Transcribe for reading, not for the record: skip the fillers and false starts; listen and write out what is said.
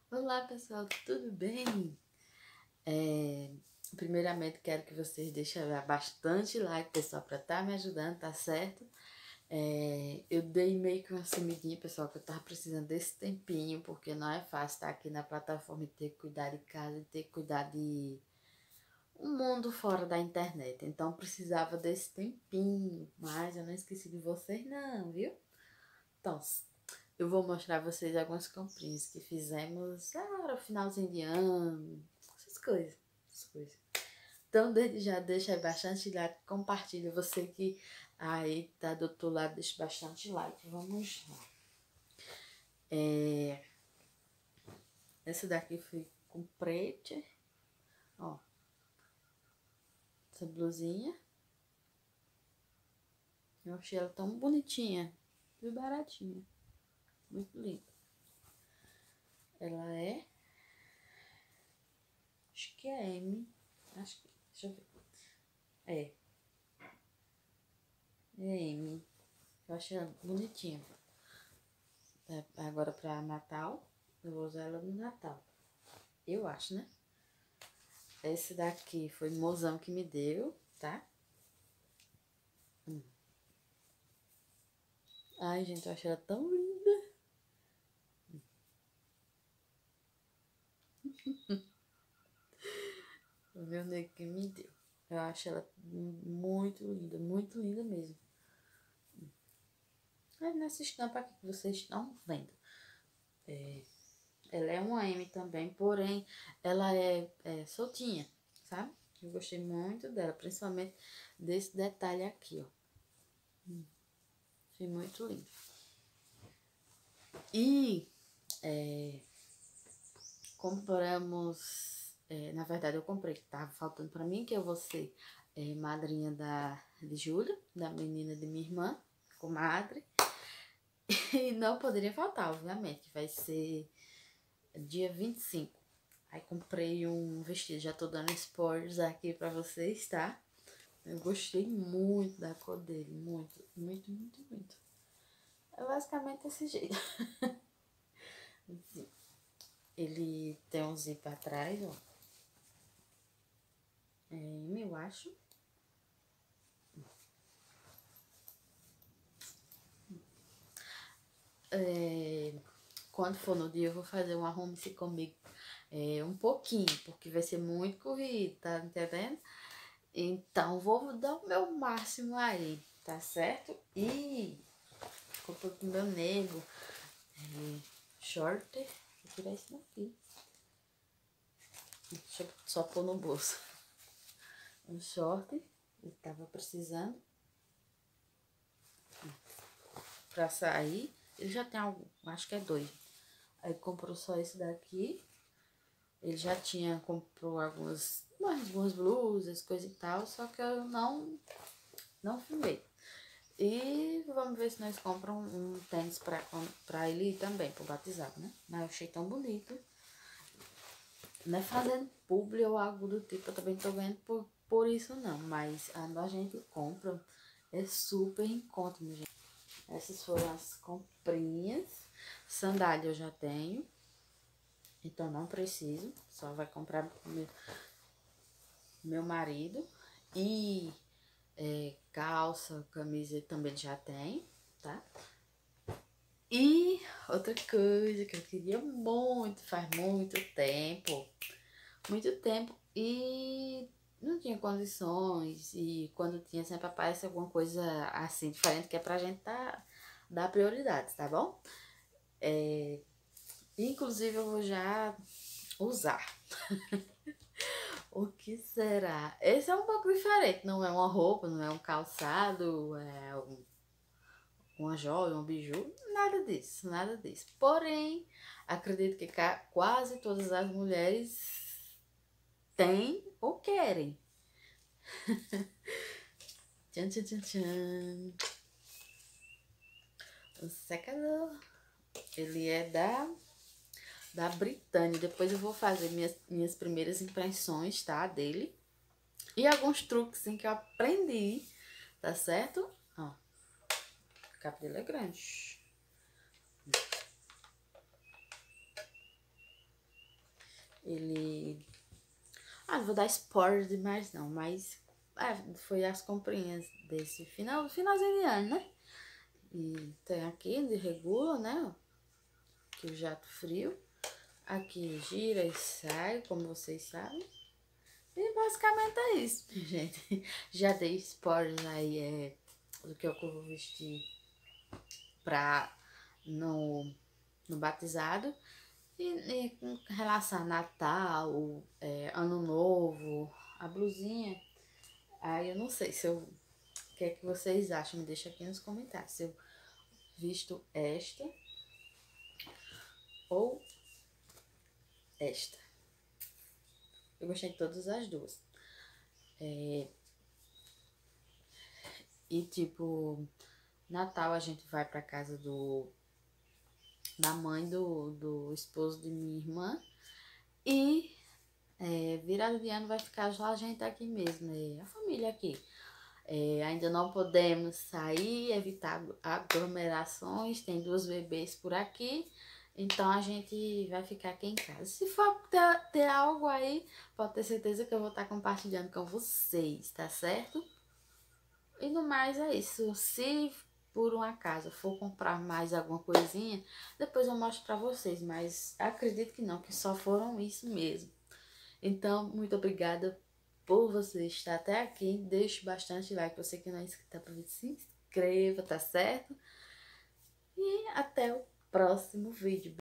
Olá pessoal, tudo bem? Primeiramente quero que vocês deixem bastante like, pessoal, para estar me ajudando, tá certo? Eu dei meio que uma sumidinha, pessoal, que eu tava precisando desse tempinho, porque não é fácil estar aqui na plataforma e ter que cuidar de casa e ter que cuidar de um mundo fora da internet. Então precisava desse tempinho, mas eu não esqueci de vocês não, viu? Então, eu vou mostrar a vocês algumas comprinhas que fizemos no finalzinho de ano, essas coisas, essas coisas. Então, desde já, deixa aí bastante like, compartilha. Você que aí tá do outro lado, deixa bastante like. Vamos lá. Essa daqui foi com preto, ó, essa blusinha. Eu achei ela tão bonitinha e baratinha, muito linda. Ela é, acho que é M, acho que, deixa eu ver. É M. Eu achei ela bonitinha. Agora pra Natal, eu vou usar ela no Natal. Eu acho, né? Esse daqui foi o mozão que me deu, tá? Ai, gente, eu achei ela tão linda. O meu nego que me deu. Eu acho ela muito linda mesmo. Nessa estampa aqui que vocês estão vendo. Ela é uma M também, porém ela é soltinha, sabe? Eu gostei muito dela, principalmente desse detalhe aqui, ó. Achei muito lindo. E compramos, na verdade eu comprei, que tava faltando pra mim, que eu vou ser madrinha de Júlia, da menina de minha irmã, comadre. E não poderia faltar, obviamente, que vai ser dia 25. Aí comprei um vestido, já tô dando spoilers aqui pra vocês, tá? Eu gostei muito da cor dele, muito. É basicamente desse jeito. Ele tem um zíper atrás, ó. Eu acho. Quando for no dia, eu vou fazer um arrume-se comigo um pouquinho, porque vai ser muito corrido, tá entendendo? Então, vou dar o meu máximo aí, tá certo? E comprei pro meu nego short. Vou tirar isso daqui. Deixa eu só pôr no bolso. Um short, ele tava precisando pra sair. Ele já tem algum, acho que é 2. Aí comprou só esse daqui. Ele já comprou algumas blusas, coisa e tal, só que eu não filmei. E vamos ver se nós compramos um tênis pra ele ir também, pro batizado, né? Mas eu achei tão bonito. Não é fazendo publi ou algo do tipo, eu também tô vendo por isso não. Mas a gente compra, é super em conta, minha gente. Essas foram as comprinhas. Sandália eu já tenho, então não preciso. Só vai comprar meu marido. E calça, camisa também já tem, tá? E outra coisa que eu queria muito, faz muito tempo, e não tinha condições, e quando tinha sempre aparece alguma coisa assim diferente que é pra gente dar prioridade, tá bom? Inclusive eu vou já usar. O que será? Esse é um pouco diferente, não é uma roupa, não é um calçado, é uma joia, um biju, nada disso, nada disso. Porém, acredito que quase todas as mulheres têm ou querem. Tchan, tchan, tchan, tchan. O secador. Ele é da Britânia. Depois eu vou fazer minhas primeiras impressões, tá? Dele. E alguns truques assim, que eu aprendi, tá certo? Ó, o cabo dele é grande. Ele... Ah, não vou dar spoiler demais não, mas foi as comprinhas desse finalzinho de ano, né? E tem aqui de regula, né? Que o jato frio. Aqui gira e sai, como vocês sabem. E basicamente é isso, gente. Já dei spoilers aí do que eu vou vestir no batizado. E com relação a Natal, Ano Novo, a blusinha, aí eu não sei se eu... O que é que vocês acham? Me deixa aqui nos comentários. Se eu visto esta ou esta. Eu gostei de todas as duas. E tipo, Natal a gente vai pra casa da mãe do esposo de minha irmã. E virada de ano vai ficar só a gente aqui mesmo, a família aqui. Ainda não podemos sair, evitar aglomerações, tem 2 bebês por aqui, então a gente vai ficar aqui em casa. Se for ter algo aí, pode ter certeza que eu vou estar compartilhando com vocês, tá certo? E no mais é isso. Se por um acaso for comprar mais alguma coisinha, depois eu mostro pra vocês, mas acredito que não, que só foram isso mesmo. Então, muito obrigada por você estar até aqui. Deixe bastante like. Você que não é inscrito, se inscreva, tá certo? E até o próximo vídeo.